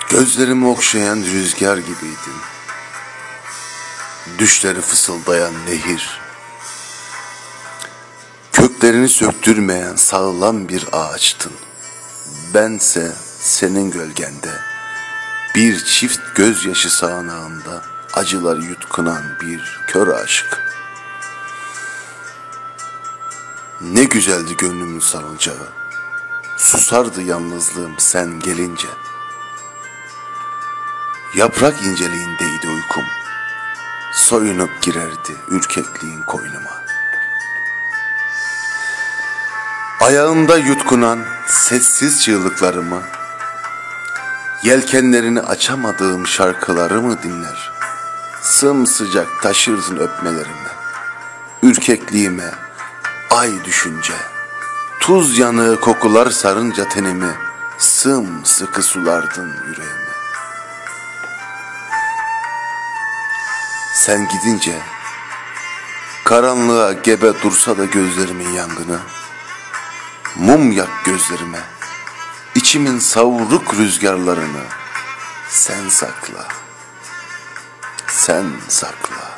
Gözlerimi okşayan rüzgar gibiydin. Düşleri fısıldayan nehir. Köklerini söktürmeyen sağlam bir ağaçtın. Bense senin gölgende, bir çift gözyaşı sağanağında acıları yutkunan bir kör aşık. Ne güzeldi gönlümün sarılacağı, susardı yalnızlığım sen gelince. Yaprak inceliğindeydi uykum, soyunup girerdi ürkekliğin koynuma. Ayağımda yutkunan sessiz çığlıklarımı, yelkenlerini açamadığım şarkılarımı dinler. Sımsıcak taşırdın öpmelerimi, ürkekliğime ay düşünce. Tuz yanığı kokular sarınca tenimi, sımsıkı sulardın yüreğimi. Sen gidince karanlığa gebe dursa da gözlerimin yangını, mum yak gözlerime, içimin savruk rüzgarlarını sen sakla, sen sakla.